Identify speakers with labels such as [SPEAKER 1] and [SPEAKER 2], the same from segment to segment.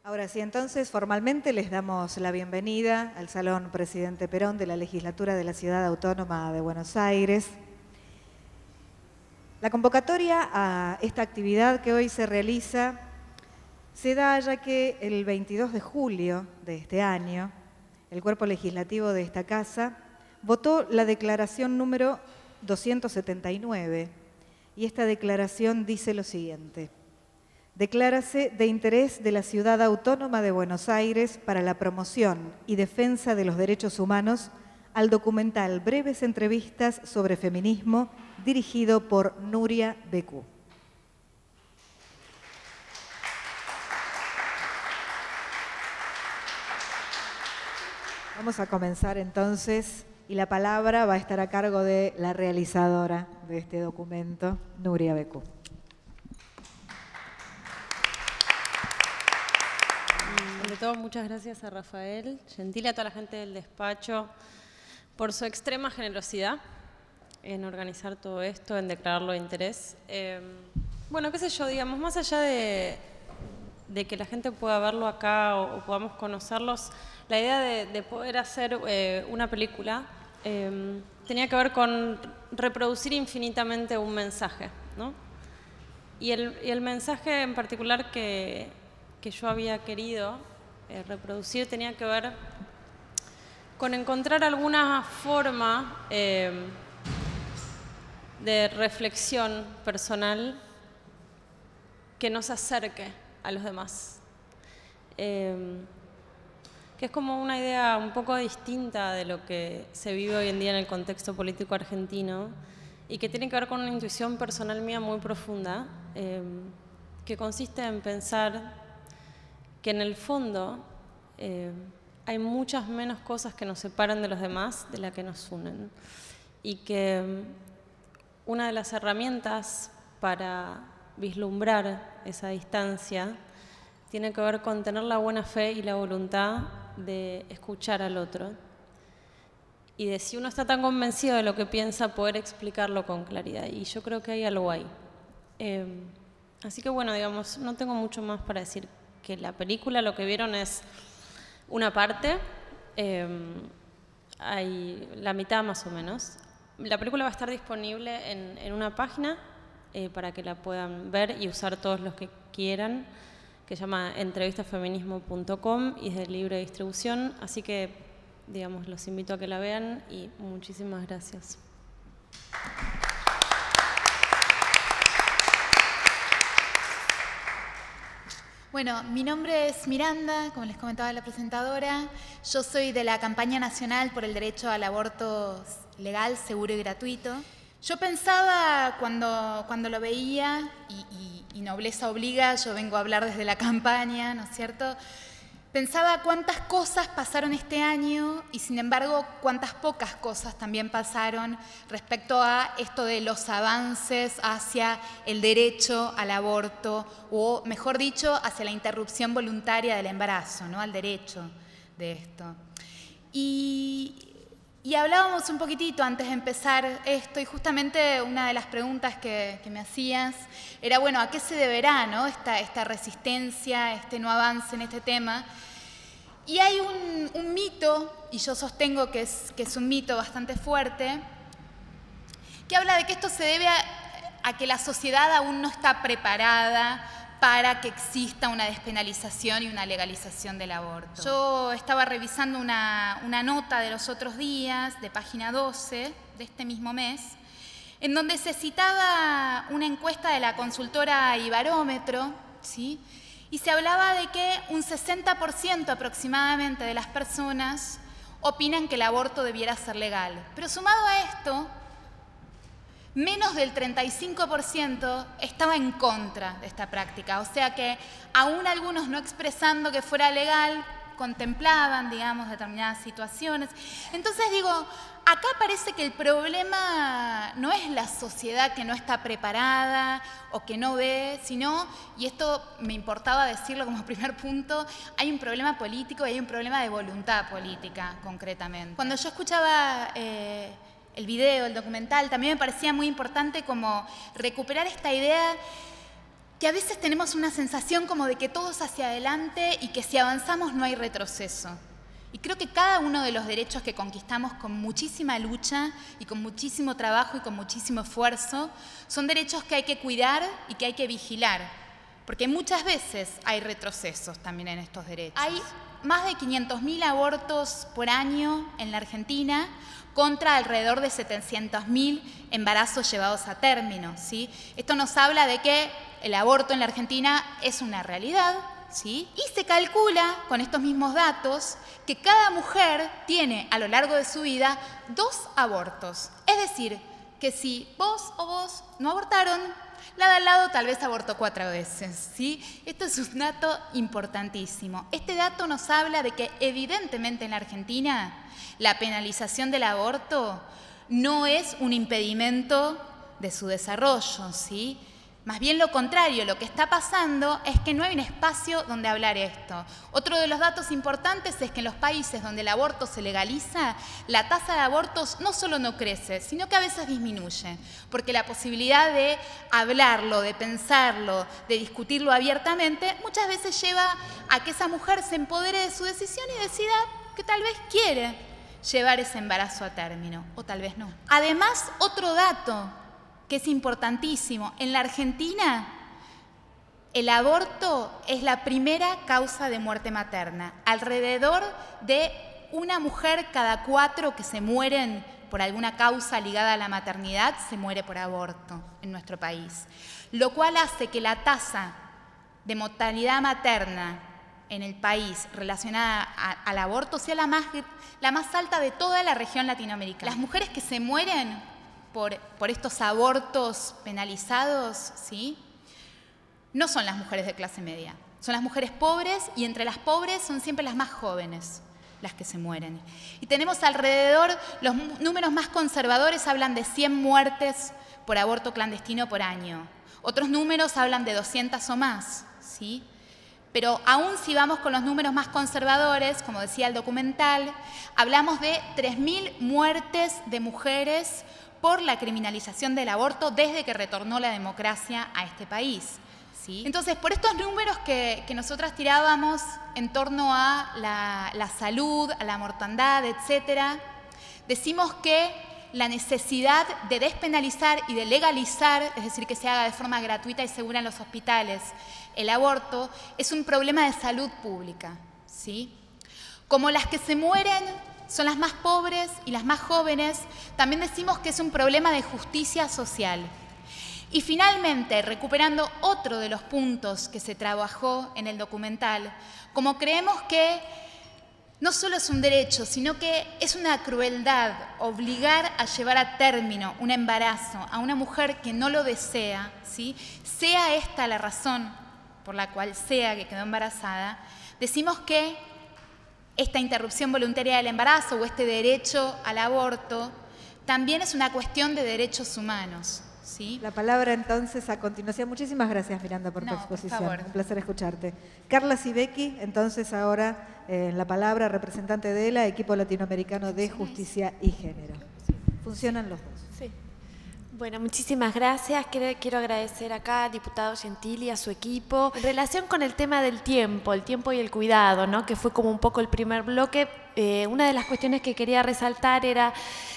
[SPEAKER 1] Ahora sí, entonces formalmente les damos la bienvenida al Salón Presidente Perón de la Legislatura de la Ciudad Autónoma de Buenos Aires. La convocatoria a esta actividad que hoy se realiza se da ya que el 22 de julio de este año, el Cuerpo Legislativo de esta Casa votó la declaración número 279 y esta declaración dice lo siguiente: declárase de interés de la Ciudad Autónoma de Buenos Aires para la promoción y defensa de los derechos humanos al documental Breves Entrevistas sobre Feminismo, dirigido por Nuria Becú. Vamos a comenzar entonces, y la palabra va a estar a cargo de la realizadora de este documento, Nuria Becú.
[SPEAKER 2] Ante todo, muchas gracias a Rafael Gentile, a toda la gente del despacho, por su extrema generosidad en organizar todo esto, en declararlo de interés. Bueno, qué sé yo, digamos, más allá de que la gente pueda verlo acá o podamos conocerlos, la idea de poder hacer una película tenía que ver con reproducir infinitamente un mensaje, ¿no? Y el mensaje en particular que yo había querido reproducir tenía que ver con encontrar alguna forma de reflexión personal que nos acerque a los demás. Que es como una idea un poco distinta de lo que se vive hoy en día en el contexto político argentino y que tiene que ver con una intuición personal mía muy profunda, que consiste en pensar que en el fondo hay muchas menos cosas que nos separan de los demás de las que nos unen. Y que una de las herramientas para vislumbrar esa distancia tiene que ver con tener la buena fe y la voluntad de escuchar al otro. Y de si uno está tan convencido de lo que piensa, poder explicarlo con claridad. Y yo creo que hay algo ahí. Así que bueno, digamos, no tengo mucho más para decir. Que la película, lo que vieron es una parte, hay la mitad más o menos. La película va a estar disponible en una página para que la puedan ver y usar todos los que quieran, que se llama entrevistafeminismo.com y es de libre distribución, así que, digamos, los invito a que la vean y muchísimas gracias.
[SPEAKER 3] Bueno, mi nombre es Miranda, como les comentaba la presentadora. Yo soy de la Campaña Nacional por el Derecho al Aborto Legal, Seguro y Gratuito. Yo pensaba cuando lo veía, y nobleza obliga, yo vengo a hablar desde la campaña, ¿no es cierto? Pensaba cuántas cosas pasaron este año y, sin embargo, cuántas pocas cosas también pasaron respecto a esto de los avances hacia el derecho al aborto, o, mejor dicho, hacia la interrupción voluntaria del embarazo, ¿no? Al derecho de esto. Y hablábamos un poquitito antes de empezar esto, y justamente una de las preguntas que me hacías era, bueno, ¿a qué se deberá, ¿no? esta resistencia, este no avance en este tema? Y hay un mito, y yo sostengo que es un mito bastante fuerte, que habla de que esto se debe a que la sociedad aún no está preparada para que exista una despenalización y una legalización del aborto. Yo estaba revisando una nota de los otros días, de página 12 de este mismo mes, en donde se citaba una encuesta de la consultora Ibarómetro, ¿sí? Y se hablaba de que un 60% aproximadamente de las personas opinan que el aborto debiera ser legal. Pero sumado a esto, menos del 35% estaba en contra de esta práctica. O sea que aún algunos no expresando que fuera legal, contemplaban, digamos, determinadas situaciones. Entonces digo, acá parece que el problema no es la sociedad que no está preparada o que no ve, sino, y esto me importaba decirlo como primer punto, hay un problema político y hay un problema de voluntad política, concretamente. Cuando yo escuchaba el video, el documental, también me parecía muy importante como recuperar esta idea que a veces tenemos una sensación como de que todo es hacia adelante y que si avanzamos no hay retroceso. Y creo que cada uno de los derechos que conquistamos con muchísima lucha y con muchísimo trabajo y con muchísimo esfuerzo son derechos que hay que cuidar y que hay que vigilar, porque muchas veces hay retrocesos también en estos derechos. Hay más de 500.000 abortos por año en la Argentina contra alrededor de 700.000 embarazos llevados a término, ¿sí? Esto nos habla de que el aborto en la Argentina es una realidad, ¿sí? Y se calcula con estos mismos datos que cada mujer tiene a lo largo de su vida 2 abortos. Es decir, que si vos o vos no abortaron, la de al lado tal vez abortó 4 veces, ¿sí? Esto es un dato importantísimo. Este dato nos habla de que evidentemente en la Argentina la penalización del aborto no es un impedimento de su desarrollo, ¿sí? Más bien lo contrario, lo que está pasando es que no hay un espacio donde hablar esto. Otro de los datos importantes es que en los países donde el aborto se legaliza, la tasa de abortos no solo no crece, sino que a veces disminuye, porque la posibilidad de hablarlo, de pensarlo, de discutirlo abiertamente, muchas veces lleva a que esa mujer se empodere de su decisión y decida que tal vez quiere llevar ese embarazo a término, o tal vez no. Además, otro dato que es importantísimo. En la Argentina, el aborto es la primera causa de muerte materna. Alrededor de una mujer cada 4 que se mueren por alguna causa ligada a la maternidad se muere por aborto en nuestro país. Lo cual hace que la tasa de mortalidad materna en el país relacionada al aborto sea la más alta de toda la región latinoamericana. Las mujeres que se mueren por estos abortos penalizados, ¿sí?, no son las mujeres de clase media, son las mujeres pobres, y entre las pobres son siempre las más jóvenes las que se mueren. Y tenemos alrededor, los números más conservadores hablan de 100 muertes por aborto clandestino por año. Otros números hablan de 200 o más, ¿sí? Pero aún si vamos con los números más conservadores, como decía el documental, hablamos de 3.000 muertes de mujeres por la criminalización del aborto desde que retornó la democracia a este país, ¿sí? Entonces, por estos números que nosotras tirábamos en torno a la salud, a la mortandad, etcétera, decimos que la necesidad de despenalizar y de legalizar, es decir, que se haga de forma gratuita y segura en los hospitales, el aborto, es un problema de salud pública, ¿sí? Como las que se mueren son las más pobres y las más jóvenes, también decimos que es un problema de justicia social. Y finalmente, recuperando otro de los puntos que se trabajó en el documental, como creemos que no solo es un derecho, sino que es una crueldad obligar a llevar a término un embarazo a una mujer que no lo desea, ¿sí?, sea esta la razón por la cual sea que quedó embarazada, decimos que esta interrupción voluntaria del embarazo o este derecho al aborto también es una cuestión de derechos humanos, ¿sí?
[SPEAKER 1] La palabra entonces a continuación. Muchísimas gracias, Miranda, por tu exposición.
[SPEAKER 3] Por favor.
[SPEAKER 1] Un placer escucharte. Carla Sibeki, entonces ahora la palabra, representante de la Equipo Latinoamericano de Justicia y Género. Funcionan los dos.
[SPEAKER 4] Sí. Bueno, muchísimas gracias. Quiero agradecer acá al diputado Gentili y a su equipo. En relación con el tema del tiempo y el cuidado, ¿no?, que fue como un poco el primer bloque, una de las cuestiones que quería resaltar era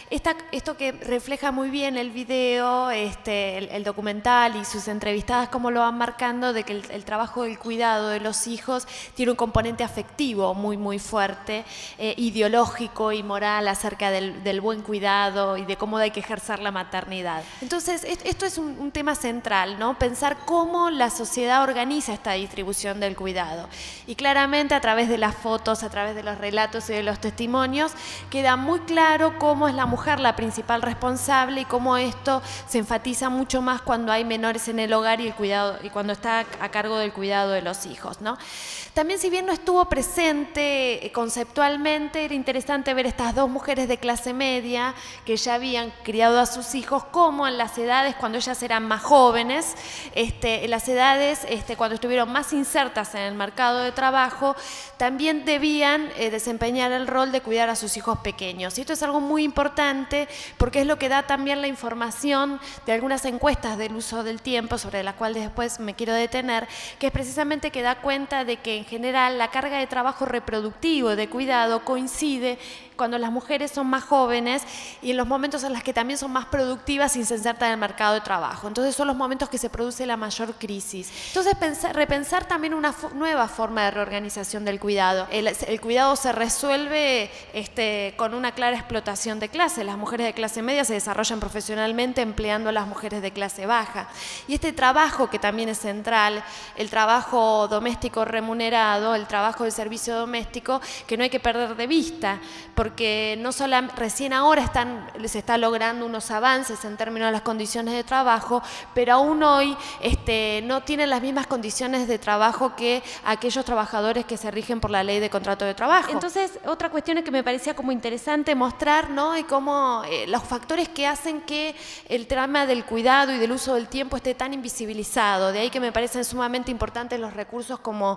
[SPEAKER 4] esto que refleja muy bien el video, el documental y sus entrevistadas, cómo lo van marcando, de que el trabajo del cuidado de los hijos tiene un componente afectivo muy, muy fuerte, ideológico y moral acerca del buen cuidado y de cómo hay que ejercer la maternidad. Entonces, esto es un tema central, ¿no? Pensar cómo la sociedad organiza esta distribución del cuidado. Y claramente a través de las fotos, a través de los relatos y de los testimonios, queda muy claro cómo es la mujer la principal responsable y cómo esto se enfatiza mucho más cuando hay menores en el hogar y cuando está a cargo del cuidado de los hijos, ¿no? También, si bien no estuvo presente conceptualmente, era interesante ver estas dos mujeres de clase media que ya habían criado a sus hijos, cómo en las edades, cuando ellas eran más jóvenes, en las edades cuando estuvieron más insertas en el mercado de trabajo, también debían desempeñar el rol de cuidar a sus hijos pequeños. Y esto es algo muy importante porque es lo que da también la información de algunas encuestas del uso del tiempo, sobre las cuales después me quiero detener, que es precisamente que da cuenta de que en general la carga de trabajo reproductivo, de cuidado, coincide cuando las mujeres son más jóvenes y en los momentos en los que también son más productivas y se insertan en el mercado de trabajo. Entonces son los momentos que se produce la mayor crisis. Entonces repensar también una nueva forma de reorganización del cuidado. El cuidado se resuelve con una clara explotación de clase. Las mujeres de clase media se desarrollan profesionalmente empleando a las mujeres de clase baja. Y este trabajo que también es central, el trabajo doméstico remunerado, el trabajo del servicio doméstico, que no hay que perder de vista, porque no solamente recién ahora se está logrando unos avances en términos de las condiciones de trabajo, pero aún hoy no tienen las mismas condiciones de trabajo que aquellos trabajadores que se rigen por la ley de contrato de trabajo. Entonces, otra cuestión es que me parecía como interesante mostrar, ¿no?, y cómo los factores que hacen que el tema del cuidado y del uso del tiempo esté tan invisibilizado. De ahí que me parecen sumamente importantes los recursos como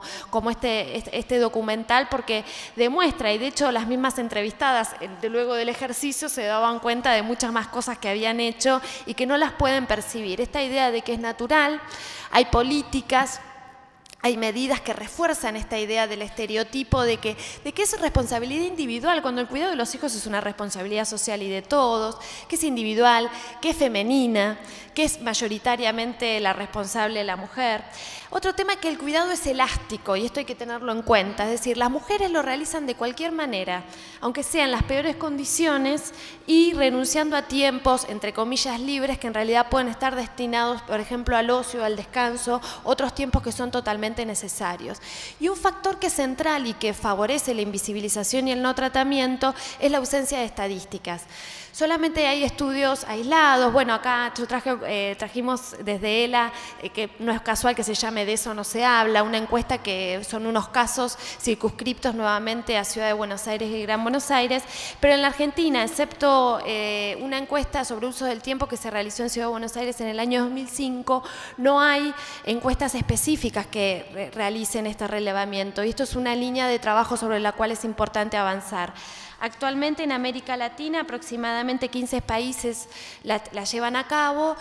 [SPEAKER 4] este documental, porque demuestra, y de hecho las mismas entrevistadas luego del ejercicio se daban cuenta de muchas más cosas que habían hecho y que no las pueden percibir. Esta idea de que es natural, hay políticas, hay medidas que refuerzan esta idea del estereotipo de que es responsabilidad individual, cuando el cuidado de los hijos es una responsabilidad social y de todos, que es individual, que es femenina, que es mayoritariamente la responsable la mujer. Otro tema es que el cuidado es elástico, y esto hay que tenerlo en cuenta, es decir, las mujeres lo realizan de cualquier manera, aunque sean las peores condiciones y renunciando a tiempos, entre comillas, libres, que en realidad pueden estar destinados, por ejemplo, al ocio, al descanso, otros tiempos que son totalmente necesarios. Y un factor que es central y que favorece la invisibilización y el no tratamiento es la ausencia de estadísticas. Solamente hay estudios aislados. Bueno, acá trajimos desde ELA, que no es casual que se llame De eso no se habla, una encuesta que son unos casos circunscriptos nuevamente a Ciudad de Buenos Aires y Gran Buenos Aires, pero en la Argentina, excepto una encuesta sobre uso del tiempo que se realizó en Ciudad de Buenos Aires en el año 2005, no hay encuestas específicas que realicen este relevamiento, y esto es una línea de trabajo sobre la cual es importante avanzar. Actualmente en América Latina aproximadamente 15 países la llevan a cabo,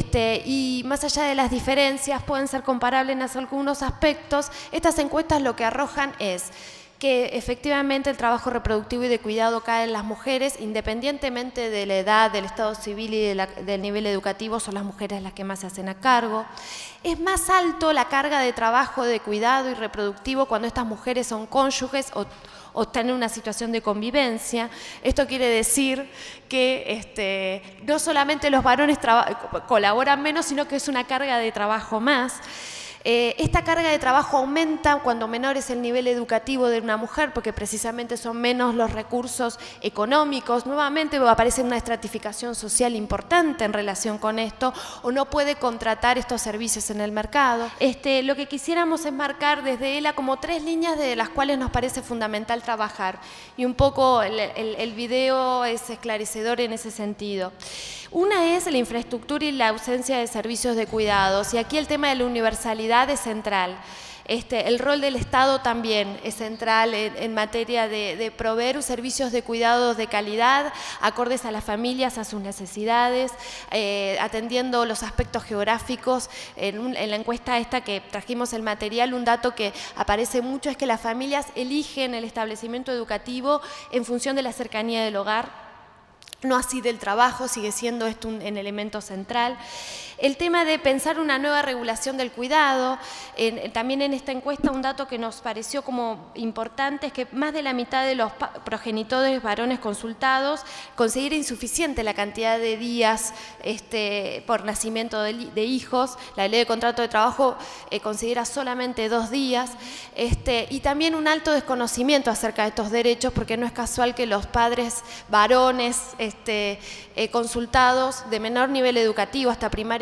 [SPEAKER 4] y más allá de las diferencias pueden ser comparables en algunos aspectos. Estas encuestas lo que arrojan es que efectivamente el trabajo reproductivo y de cuidado cae en las mujeres, independientemente de la edad, del estado civil y del nivel educativo, son las mujeres las que más se hacen a cargo. Es más alto la carga de trabajo de cuidado y reproductivo cuando estas mujeres son cónyuges o están en una situación de convivencia. Esto quiere decir que no solamente los varones colaboran menos, sino que es una carga de trabajo más. Esta carga de trabajo aumenta cuando menor es el nivel educativo de una mujer, porque precisamente son menos los recursos económicos. Nuevamente aparece una estratificación social importante en relación con esto, o no puede contratar estos servicios en el mercado. Lo que quisiéramos es marcar desde ELA como 3 líneas de las cuales nos parece fundamental trabajar, y un poco el video es esclarecedor en ese sentido. Una es la infraestructura y la ausencia de servicios de cuidados, y aquí el tema de la universalidad es central. El rol del Estado también es central en materia de proveer servicios de cuidados de calidad, acordes a las familias, a sus necesidades, atendiendo los aspectos geográficos. En la encuesta esta que trajimos el material, un dato que aparece mucho es que las familias eligen el establecimiento educativo en función de la cercanía del hogar. No así del trabajo, sigue siendo esto un elemento central. El tema de pensar una nueva regulación del cuidado, también en esta encuesta un dato que nos pareció como importante es que más de la mitad de los progenitores varones consultados considera insuficiente la cantidad de días por nacimiento de hijos. La ley de contrato de trabajo considera solamente 2 días, y también un alto desconocimiento acerca de estos derechos, porque no es casual que los padres varones consultados de menor nivel educativo, hasta primario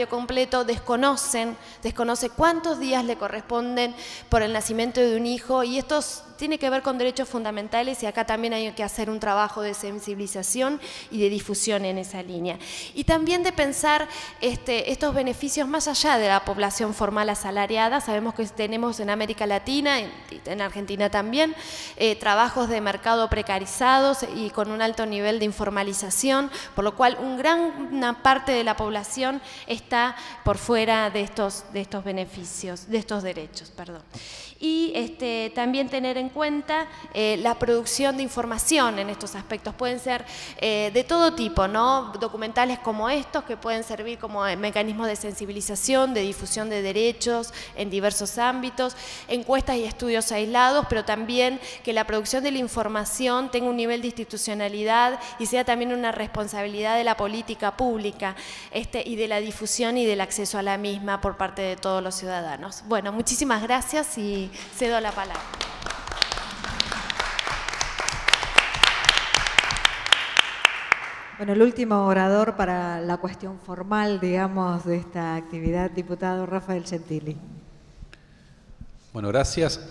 [SPEAKER 4] completo, desconoce cuántos días le corresponden por el nacimiento de un hijo, y esto tiene que ver con derechos fundamentales, y acá también hay que hacer un trabajo de sensibilización y de difusión en esa línea. Y también de pensar estos beneficios más allá de la población formal asalariada. Sabemos que tenemos en América Latina, en Argentina también, trabajos de mercado precarizados y con un alto nivel de informalización, por lo cual una parte de la población está por fuera de estos beneficios, de estos derechos, perdón. Y también tener en cuenta la producción de información en estos aspectos. Pueden ser de todo tipo, ¿no? Documentales como estos, que pueden servir como mecanismos de sensibilización, de difusión de derechos en diversos ámbitos, encuestas y estudios aislados, pero también que la producción de la información tenga un nivel de institucionalidad y sea también una responsabilidad de la política pública y de la difusión y del acceso a la misma por parte de todos los ciudadanos. Bueno, muchísimas gracias y cedo la palabra.
[SPEAKER 1] Bueno, el último orador para la cuestión formal, digamos, de esta actividad, diputado Rafael Gentili.
[SPEAKER 5] Bueno, gracias.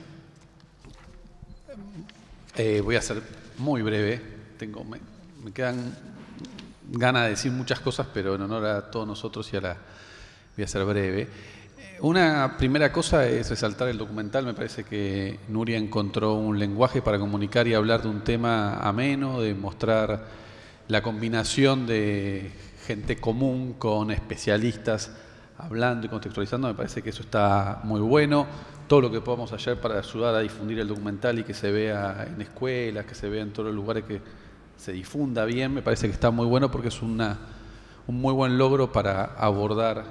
[SPEAKER 5] Voy a ser muy breve. Me quedan ganas de decir muchas cosas, pero en honor a todos nosotros voy a ser breve. Una primera cosa es resaltar el documental. Me parece que Nuria encontró un lenguaje para comunicar y hablar de un tema ameno, de mostrar la combinación de gente común con especialistas hablando y contextualizando. Me parece que eso está muy bueno. Todo lo que podamos hacer para ayudar a difundir el documental y que se vea en escuelas, que se vea en todos los lugares, que se difunda bien, me parece que está muy bueno, porque es un muy buen logro para abordar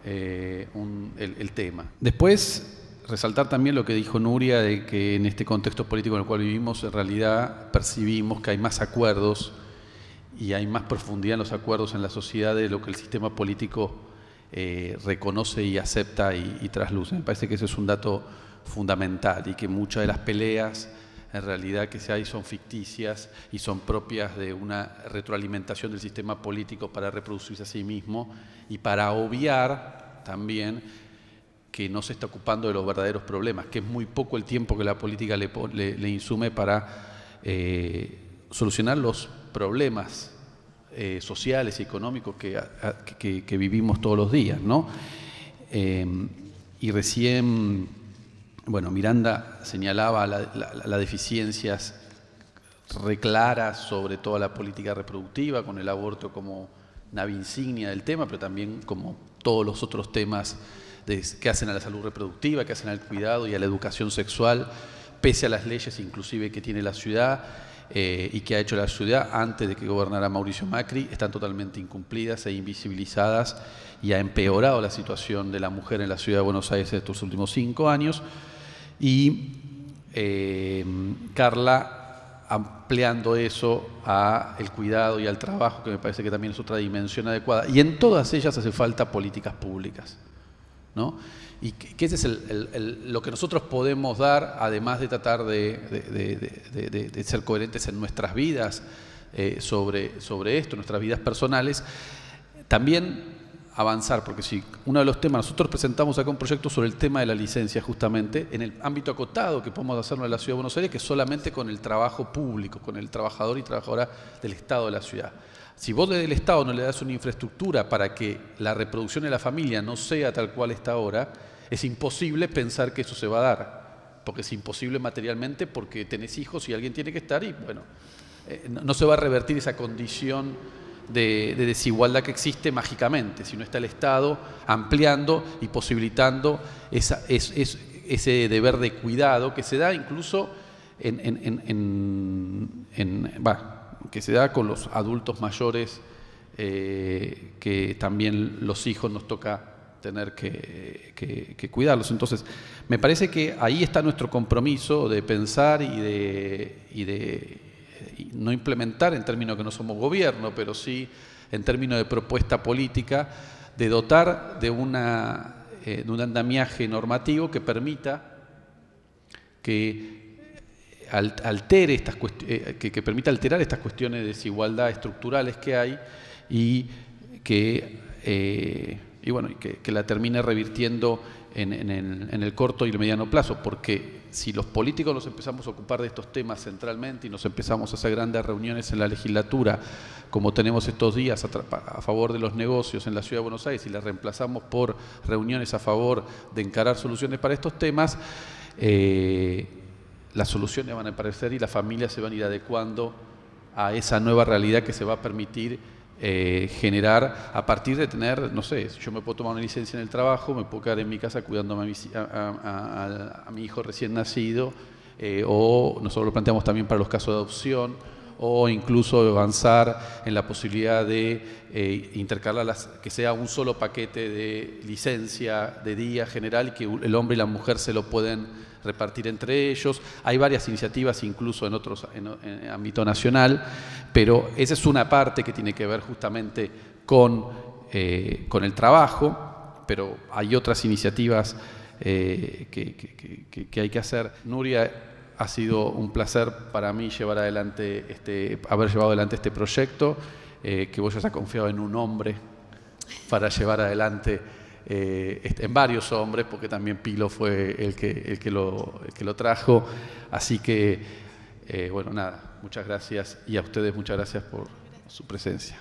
[SPEAKER 5] el tema. Después, resaltar también lo que dijo Nuria, de que en este contexto político en el cual vivimos, en realidad percibimos que hay más acuerdos y hay más profundidad en los acuerdos en la sociedad de lo que el sistema político reconoce y acepta y trasluce. Me parece que ese es un dato fundamental, y que muchas de las peleas en realidad que se hay son ficticias y son propias de una retroalimentación del sistema político para reproducirse a sí mismo y para obviar también que no se está ocupando de los verdaderos problemas, que es muy poco el tiempo que la política le insume para solucionar los problemas sociales y económicos que vivimos todos los días, ¿no? Y recién, bueno, Miranda señalaba las deficiencias reclaras sobre toda la política reproductiva, con el aborto como nave insignia del tema, pero también como todos los otros temas que hacen a la salud reproductiva, que hacen al cuidado y a la educación sexual, pese a las leyes inclusive que tiene la ciudad y que ha hecho la ciudad antes de que gobernara Mauricio Macri, están totalmente incumplidas e invisibilizadas, y ha empeorado la situación de la mujer en la ciudad de Buenos Aires estos últimos 5 años. Y Carla ampliando eso al cuidado y al trabajo, que me parece que también es otra dimensión adecuada. Y en todas ellas hace falta políticas públicas, ¿no? Y que ese es lo que nosotros podemos dar, además de tratar de ser coherentes en nuestras vidas sobre esto, nuestras vidas personales, también avanzar, porque si uno de los temas, nosotros presentamos acá un proyecto sobre el tema de la licencia, justamente en el ámbito acotado que podemos hacerlo en la Ciudad de Buenos Aires, que es solamente con el trabajo público, con el trabajador y trabajadora del Estado de la ciudad. Si vos desde el Estado no le das una infraestructura para que la reproducción de la familia no sea tal cual está ahora, es imposible pensar que eso se va a dar, porque es imposible materialmente, porque tenés hijos y alguien tiene que estar, y bueno, no se va a revertir esa condición de desigualdad que existe mágicamente, si no está el Estado ampliando y posibilitando ese deber de cuidado que se da incluso que se da con los adultos mayores, que también los hijos nos toca tener que cuidarlos. Entonces, me parece que ahí está nuestro compromiso de pensar y de no implementar en términos que no somos gobierno, pero sí en términos de propuesta política, de dotar de un andamiaje normativo que permita que permita alterar estas cuestiones de desigualdad estructurales que hay, y que bueno, y que la termine revirtiendo en el corto y el mediano plazo, porque si los políticos nos empezamos a ocupar de estos temas centralmente y nos empezamos a hacer grandes reuniones en la legislatura, como tenemos estos días a favor de los negocios en la Ciudad de Buenos Aires, y las reemplazamos por reuniones a favor de encarar soluciones para estos temas, las soluciones van a aparecer y las familias se van a ir adecuando a esa nueva realidad que se va a permitir generar a partir de tener, no sé, yo me puedo tomar una licencia en el trabajo, me puedo quedar en mi casa cuidándome a mi hijo recién nacido, o nosotros lo planteamos también para los casos de adopción, o incluso avanzar en la posibilidad de intercalar, que sea un solo paquete de licencia de día general, que el hombre y la mujer se lo pueden repartir entre ellos. Hay varias iniciativas incluso en ámbito nacional, pero esa es una parte que tiene que ver justamente con el trabajo, pero hay otras iniciativas que hay que hacer. Nuria, ha sido un placer para mí haber llevado adelante este proyecto, que vos hayas confiado en un hombre para llevar adelante, en varios hombres, porque también Pilo fue el que lo trajo. Así que, bueno, nada, muchas gracias, y a ustedes muchas gracias por su presencia.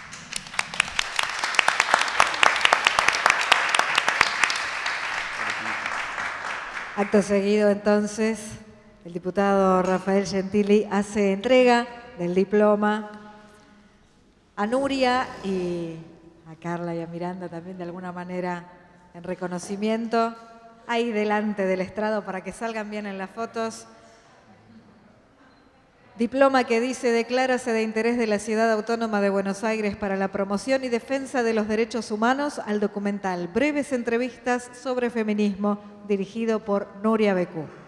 [SPEAKER 1] Acto seguido, entonces, el diputado Rafael Gentili hace entrega del diploma a Nuria y a Carla y a Miranda también, de alguna manera, en reconocimiento, ahí delante del estrado para que salgan bien en las fotos. Diploma que dice: declárase de interés de la Ciudad Autónoma de Buenos Aires para la promoción y defensa de los derechos humanos al documental Breves entrevistas sobre feminismo, dirigido por Nuria Becú.